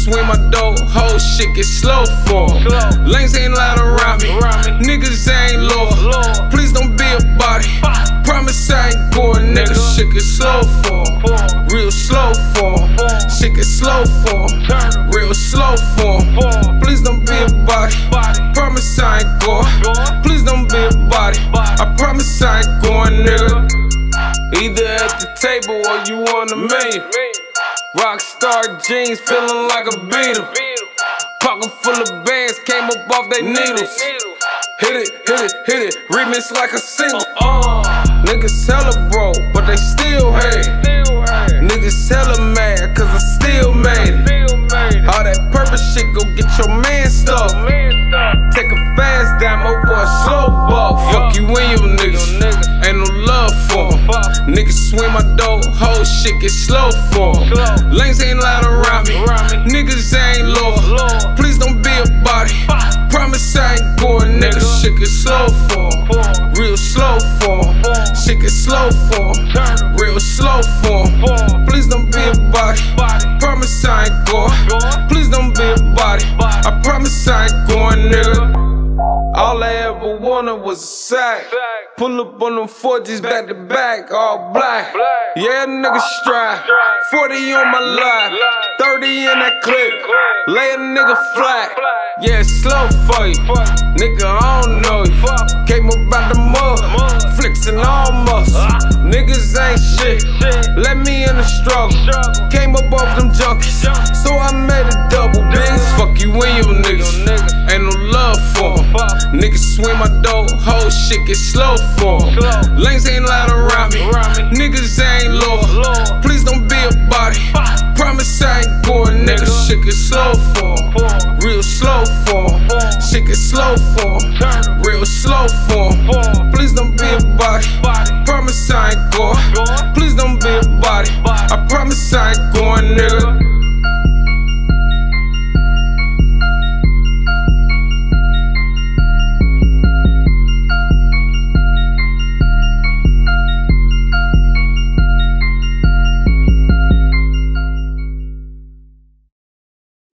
swing my dough, whole shit get slow for 'em. Lanes ain't loud around me, niggas ain't low. Please don't be a body, promise I ain't going, nigga. Shit get slow for 'em, real slow for 'em. Shit get slow for 'em, real slow for 'em. Please don't be a body, promise I ain't going. Please don't be a body, I promise I ain't going, nigga. Either at the table or you on the menu. Rockstar jeans, feeling like a Beatle. Pocket full of bands, came up off they needles. Hit it, hit it, hit it, remix like a single. Niggas hella broke, but they still hate. Niggas hella mad, cause I still made it. All that purpose shit, go get your man stuck. Take a fast dime over a slow buck. Fuck you and your niggas, ain't no love for 'em. Niggas swing my dough, whole shit get slow for 'em. Lanes ain't loud around me, niggas ain't low. Please don't be a body, promise I ain't going, nigga. Shit get slow for 'em, real slow for 'em. Shit get slow for 'em, real slow for 'em. Please don't be a body, promise I ain't going. Please don't be a body, I promise I ain't going, nigga. All I ever wanted was a sack. Pull up on them 40s back to back, all black. Yeah, nigga stride. 40 on my life, 30 in that clip. Lay a nigga flat. Yeah, it's slow for you, nigga. I don't know you. Came up out the mud, flexing all muscle. Niggas ain't shit. Let me in the struggle. Came up off them junkies, so I made a double, bitch. Fuck you and your niggas, ain't no love for 'em. Niggas swing my dough, whole shit get slow for 'em. Lanes ain't loud around me, niggas ain't low. Please don't be a body, promise I ain't going, nigga. Shit get slow for 'em, real slow for 'em. Shit get slow for 'em, real slow for 'em. Please don't be a body,